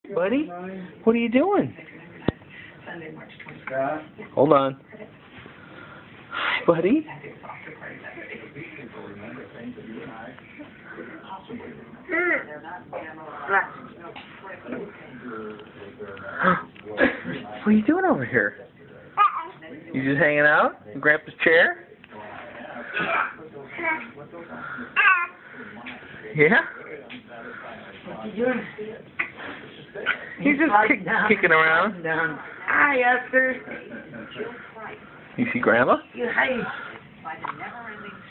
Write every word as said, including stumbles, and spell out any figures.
Buddy, what are you doing? Hold on. Hi, buddy. What are you doing over here? You just hanging out in Grandpa's chair? Yeah? What you doing? He's just kick, kicking around. Down. Hi, Oskar. You see Grandma? Hi.